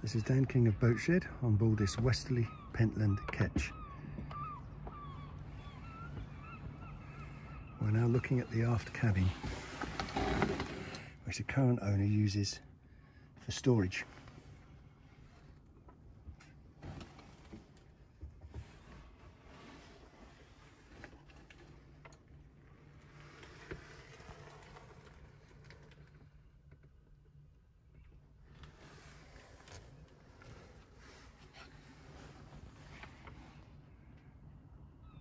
This is Dan King of Boatshed on board this Westerly Pentland ketch. We're now looking at the aft cabin, which the current owner uses for storage.